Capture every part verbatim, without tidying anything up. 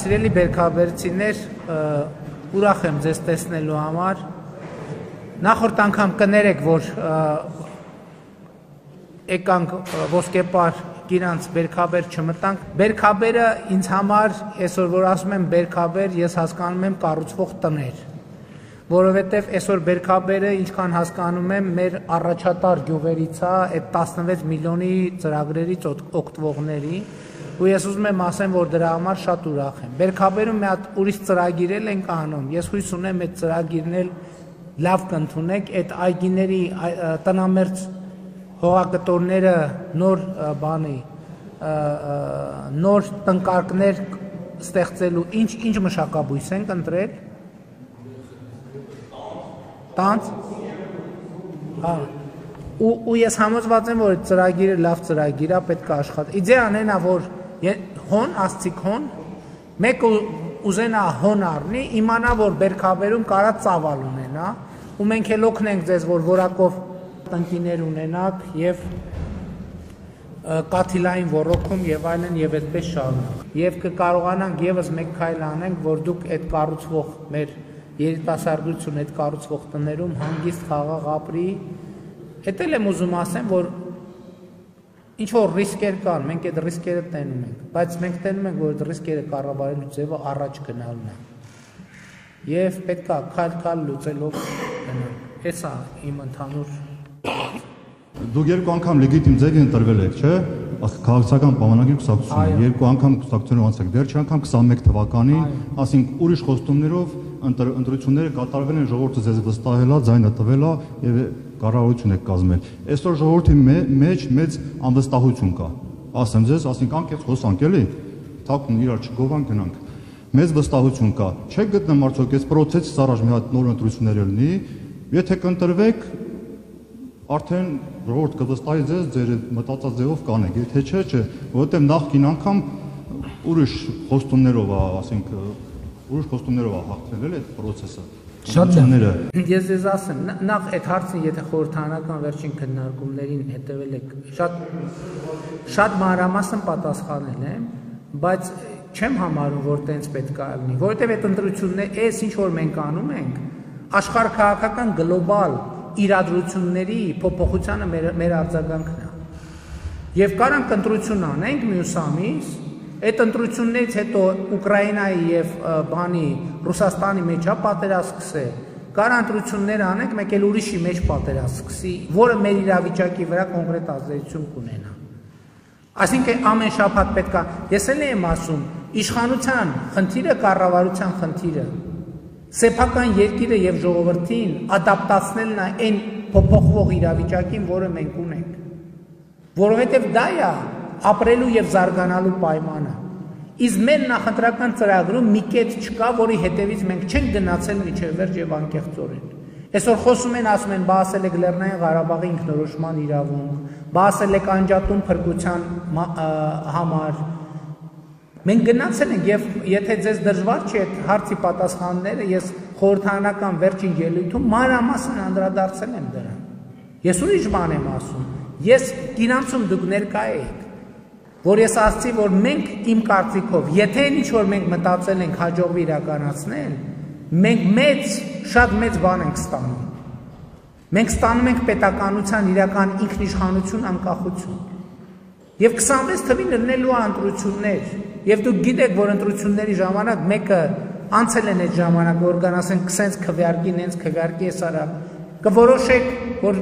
Սիրելի բերքաբերցիներ, ուրախ եմ ձեզ տեսնելու համար։ Նախորդ անգամ կներեք, որ եկանք ոսկեպար գիրանց բերքաբեր չմտանք։ Բերքաբերը ինձ համար, այսօր որ ասում եմ բերքաբեր, ես հասկանում եմ կառուցվող տներ, որովհետև այսօր բերքաբերը, ինչքան հասկանում եմ, մեր առաջատար գյուղերից է, այդ տասնվեց միլիոնի ծրագրերից օգտվողների, ու ես ուզում եմ ասեմ, որ դրա համար շատ ուրախ եմ։ Բերքաբերում մի հատ ուրիշ ծրագիր էլ ենք անում, ես հույս ունեմ այդ ծրագիրն էլ լավ կընդունեք, այդ այգիների տնամերձ հողագտորները նոր բանի, նոր տնկարկներ ստեղծելու ինչ ինչ մշակաբույս ենք ընտրել։ Տանց։ Հա։ Ու ես համոզված եմ, որ այդ ծրագիրը լավ ծրագիր է, պետք է աշխատի։ Իդեան այն է, որ հոն, ասցիկ հոն, մեկը ուզենա հոն առնի, իմանա, որ բերքաբերում կարա ծավալ ունենա, ու մենք էլ օգնենք ձեզ, որ որակով տնկիներ ունենաք և կաթիլային ոռոգում և այլն և այդպես շարունակ։ Եվ կկարողանանք ևս մեկ քայլ անենք, որ դուք այդ կառուցվող մեր երիտասարդություն այդ կառուցվող տներում հանգիստ խաղաղ ապրի։ Էդ էլ եմ ուզում ասեմ, որ ինչ-որ ռիսկեր կան, մենք այդ ռիսկերը տենում ենք, բայց մենք տենում ենք, որ այդ ռիսկերը կառավարելու ձևը առաջ գնալն է։ Եվ պետք է քայլ-քայլ լուծելով գնանք։ Էս է իմ ընդհանուր։ Դուք երկու անգամ լեգիտիմ ձև ընտրվել եք, չէ՞, քաղաքացիական պայմանագրի կուսակցությունը, երկու անգամ կուսակցությունով անցեք, դեռ չի անգամ քսանմեկ թվականին, ասենք ուրիշ խոստումներով ընտրությունները կատարվել են, ժողովուրդը ձեզ վստահել է, ձայնը տվել է եւ կառավարություն եք կազմել։ Այսօր ժողովրդի մեջ մեծ անվստահություն կա։ Ասեմ ձեզ, ասենք անկեղծ խոսանք էլի, թաքուն իրար չգովանք գնանք։ Մեծ վստահություն կա։ Չեք գտնում արդյոք այս process-ից առաջ մի հատ նոր ընտրություններ լինի, եթե կընտրվեք, արդեն ժողովուրդ կվստահի ձեզ, ձեր մտածած ձևով կանեք, եթե չէ, չէ, որովհետև նախկին անգամ ուրիշ խոստումներով է, ասենք, ուրիշ խոստումներով է հաղթել էլ այդ process-ը։ Շատ ես ձեզ ասեմ, նախ այդ հարցին, եթե խորհրդարանական վերջին քննարկումներին հետևել եք, շատ շատ մանրամասն պատասխանել եմ, բայց չեմ համարում, որ տենց պետք է լինի, որովհետև այդ ընտրությունները, այս ինչ որ մենք անում ենք, աշխարհաքաղաքական գլոբալ իրադրությունների փոփոխությանը մեր մեր արձագանքն է։ Եվ կարանք ընտրություն անենք մյուս ամիս, այդ ընտրություններից հետո Ուկրաինայի եւ բանի Ռուսաստանի մեջ է պատերազմ սկսել։ Կար ընտրություններ անենք, մեկ էլ ուրիշի մեջ պատերազմ սկսի, որը մեր իրավիճակի վրա կոնկրետ ազդեցություն կունենա։ Այսինքն ամեն շաբաթ պետք է, ես էլ եմ ասում, իշխանության խնդիրը կառավարության խնդիրը, սեփական երկիրը եւ ժողովրդին ադապտացնելն է այն փոփոխվող իրավիճակին, որը մենք ունենք։ Որովհետեւ դա է ապրելու եւ զարգանալու պայմանը։ Իսկ մեր նախընտրական ծրագրում մի կետ չկա, որի հետևից մենք չենք գնացել միջև վերջ եւ անկեղծորեն։ Այսօր խոսում են, ասում են, բա ասել եք Լեռնային Ղարաբաղի ինքնորոշման իրավունք, բա ասել եք անջատում փրկության համար։ Մենք գնացել ենք եւ եթե ձեզ դժվար չի այդ հարցի պատասխանները, ես խորհրդարանական վերջին ելույթում մանրամասն անդրադարձել եմ դրան։ Ես ուրիշ բան եմ ասում։ Ես գինանցում դուք ներկա եք, որ ես ասացի, որ մենք իմ կարծիքով, եթե ինչ որ մենք մտածել ենք հաջողվի իրականացնել, մենք մեծ, շատ մեծ բան ենք ստանում։ Մենք ստանում ենք պետականության իրական ինքնիշխանություն, անկախություն։ Եվ քսանվեց թվին լինելու ընտրություններ, եւ դուք գիտեք, որ ընտրությունների ժամանակ մեկը անցել են այդ ժամանակ, որ կան ասեն, քսենց քվեարկի, նենց քվեարկի էս արա, կորոշեք, որ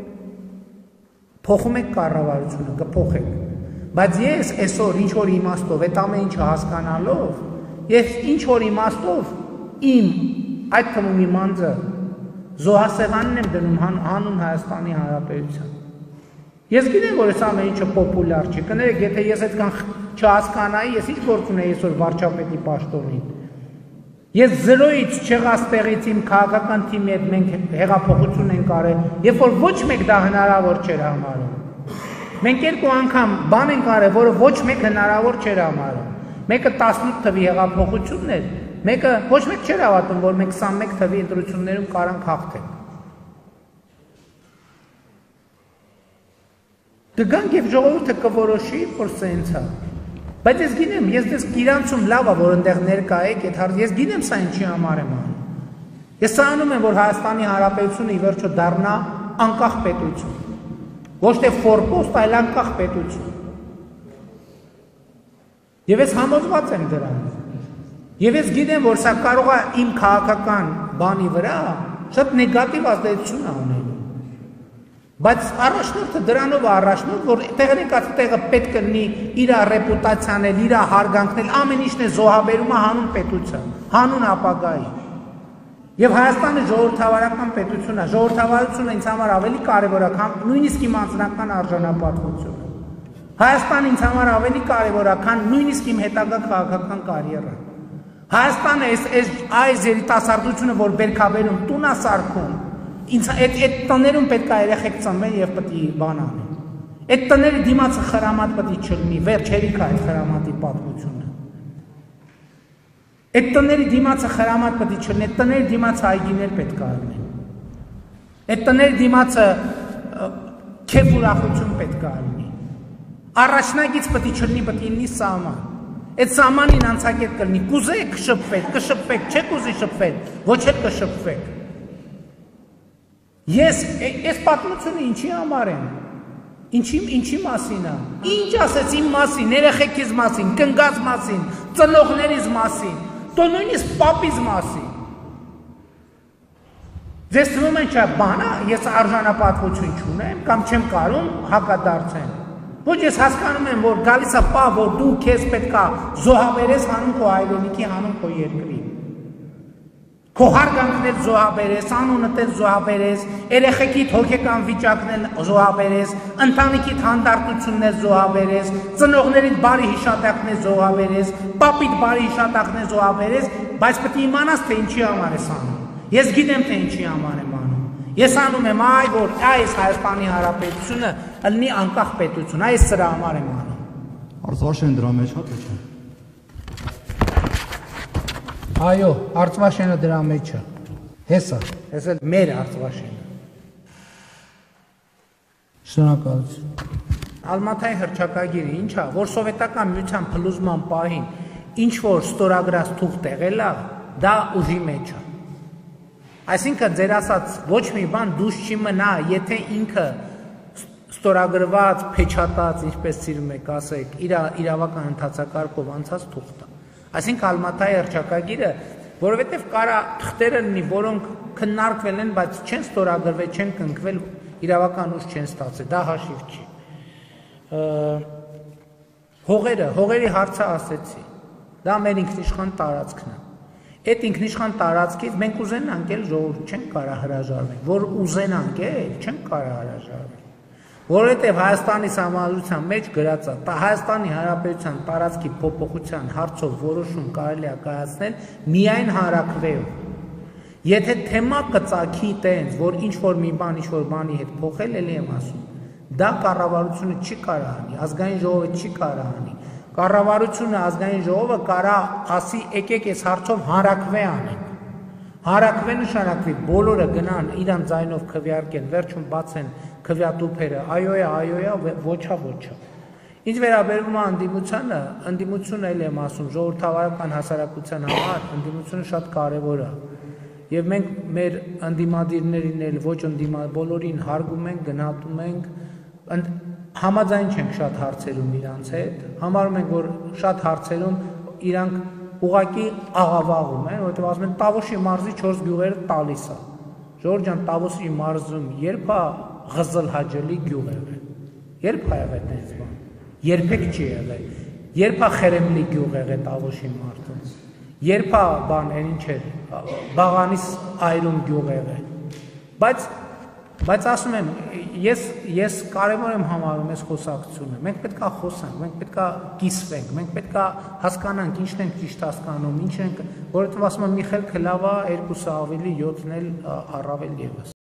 փոխում եք կառավարությունը, կփոխեք։ Բայց ես այսօր ինչ որ իմաստով, այդ ամեն ինչը հասկանալով, ես ինչ որ իմաստով իմ այդ թվում իմ անձը զոհասեղանն եմ դնում հանուն Հայաստանի Հանրապետության։ Ես գիտեմ, որ այս ամեն ինչը պոպուլյար չի, կներեք, եթե ես այդքան չհասկանայի, ես ինչ գործ ունեի այսօր վարչապետի պաշտոնին։ Ես զրոյից չեղաստեղից իմ քաղաքական թիմի հետ մենք հեղափոխություն ենք արել, երբ որ ոչ մեկ դա հնարավոր չէր համարում։ Մենք երկու անգամ բան ենք արել, որը ոչ մեկ հնարավոր չէր համարում։ Մեկը տասնութ թվի հեղափոխությունն էր, մեկը ոչ մեկ չէր հավատում, որ մենք քսանմեկ թվի ընտրություններում կարանք հաղթենք։ Կգանք եւ ժողովուրդը կորոշի, որ սենց է։ Բայց ես գիտեմ, ես դες իրանցում լավ է, որ այնտեղ ներկա եք, այդ հարց ես գիտեմ սա ինչի համար եմ անում։ Ես սա անում եմ, որ Հայաստանի Հանրապետությունը ի վերջո դառնա անկախ պետություն։ Ոչ թե ֆորպոստ, այլ անկախ պետություն։ Եվ ես համոզված եմ դրանով։ Եվ ես գիտեմ, որ սա կարող է իմ քաղաքական բանի վրա շատ նեգատիվ ազդեցություն ունենալ։ Բայց առաջնորդը դրանով է առաջնորդ, որ տեղեկացած տեղը պետք է լինի իր ռեպուտացիան էլ, իր հարգանքն էլ, ամեն ինչն է զոհաբերում է հանուն պետության, հանուն ապագայի։ Եվ Հայաստանը ժողովրդավարական պետություն է, ժողովրդավարությունը ինձ համար ավելի կարևոր է, քան նույնիսկ իմ անձնական արժանապատվությունը։ Հայաստանը ինձ համար ավելի կարևոր է, քան նույնիսկ իմ հետագա քաղաքական կարիերան։ Հայաստանը այս այս երիտասարդությունը, որ բերքաբերում տուն է սարքում, ինձ այդ այդ տներում պետք է երեխեք ծնվեն եւ պետք է բան անեն։ Այդ տների դիմացը խրամատ պետք չլինի, վերջերիք է այդ խրամատի պատմությունը։ Այդ տների դիմացը խրամատ պետք չլինի, այդ տների դիմացը այգիներ պետք է լինեն։ Այդ տների դիմացը քեֆ ուրախություն պետք է լինի։ Առաջնագից պետք չլինի, պետք է լինի սահման։ Այդ սահմանին անցակետ կլինի, կուզեք կշփվեք, կշփվեք, չեք ուզի շփվել, ոչ էլ կշփվեք։ Ես այս պատմությունը ինչի համար եմ, ինչի ինչի մասին է, ինչ ասեց իմ մասին, երեխեքիս մասին, կնգած մասին, ծնողներիս մասին, դու նույնիսկ պապիս մասին։ Ձեզ թվում է չէ բան է, ես արժանապատվություն չունեմ կամ չեմ կարում հակադարձեմ։ Ոչ ես հասկանում եմ, որ գալիս է պա, որ դու քեզ պետքա զոհաբերես հանուն քո հայրենիքի, հանուն քո երկրի։ Քո հարգանքն զոհաբերես, անունդ զոհաբերես, երեխեքիդ հոգեկան վիճակն զոհաբերես, ընտանիքիդ հանդարտությունն զոհաբերես, ծնողներիդ բարի հիշատակն զոհաբերես, պապիդ բարի հիշատակն զոհաբերես, բայց պետք է իմանաս, թե ինչի համար ես անում։ Ես գիտեմ, թե ինչի համար եմ անում։ Ես անում եմ այ, որ այս Հայաստանի Հանրապետությունը լինի անկախ պետություն, այս սրա համար եմ անում։ Արծվաշեն դրա մեջ հա թե չէ։ Այո, Արծվաշենը դրա մեջ է։ Հեսա, հես էլ մեր Արծվաշենը։ Շնորհակալություն։ Ալմաթայի հռչակագիրը ինչ է, որ սովետական միության փլուզման պահին ինչ որ ստորագրած թուղթ եղել է, դա ուժի մեջ է։ Այսինքն ձեր ասած ոչ մի բան դուրս չի մնա, եթե ինքը ստորագրված, փեչատած, ինչպես սիրում եք ասեք, իր իրավական ընթացակարգով անցած թուղթ է։ Այսինքն Ալմաթայի հռչակագիրը, որովհետև կարա թղթերը լինի, որոնք քննարկվել են, բայց չեն ստորագրվել, չեն կնքվել, իրավական ուժ չեն ստացել, դա հաշիվ չի։ Հողերը, հողերի հարցը ասեցի, դա մեր ինքնիշխան տարածքն է։ Այդ ինքնիշխան տարածքից մենք ուզենանք էլ ժողովուրդ չենք կարա հրաժարվել, որ ուզենանք էլ չենք կարա հրաժարվել։ Որովհետև Հայաստանի Սահմանադրության մեջ գրած է, Հայաստանի Հանրապետության տարածքի փոփոխության հարցով որոշում կարելի է կայացնել միայն հանրաքվեով։ Եթե թեմա կծագի տենց, որ ինչ որ մի բան, ինչ որ բանի հետ փոխել, ելի եմ ասում, դա կառավարությունը չի կարա անի, ազգային ժողովը չի կարա անի։ Կառավարությունը, ազգային ժողովը կարա ասի եկեք այս հարցով հանրաքվե անենք։ Հանրաքվե նշանակվի բոլորը գնան իրան ձայնով քվեարկեն, վերջում բացեն քվեատուփերը, այո է, այո է, ոչա, ոչա։ Ինչ վերաբերում է ընդդիմությանը, ընդդիմությունը էլ եմ ասում, ժողովրդավարական հասարակության համար ընդդիմությունը շատ կարևոր է։ Եվ մենք մեր ընդդիմադիրներին էլ ոչ ընդդիմա բոլորին հարգում ենք, գնահատում ենք, համաձայն չենք շատ հարցերում իրանց հետ, համարում ենք, որ շատ հարցերում իրանք ուղղակի աղավաղում են, որովհետև ասում են Տավուշի մարզի չորս գյուղերը տալիս է։ Ժողովուրդ ջան, Տավուշի մարզում երբ է Ղզլ Հաջելի գյուղ եղել։ Երբ է եղել այդպես բան։ Երբեք չի եղել։ Երբ է Խերեմլի գյուղ եղել Տավուշի մարզում։ Երբ է բան, այն ինչ է, Բաղանիս այրում գյուղ եղել։ Բայց Բայց ասում եմ, ես ես կարևոր եմ համարում այս խոսակցությունը։ Մենք պետք է խոսանք, մենք պետք է կիսվենք, մենք պետք է հասկանանք ինչն ենք ճիշտ հասկանում, ինչ ենք, որովհետև ասում եմ Միխայել Քլավա երկուսը ավելի յոթն էլ առավել ևս։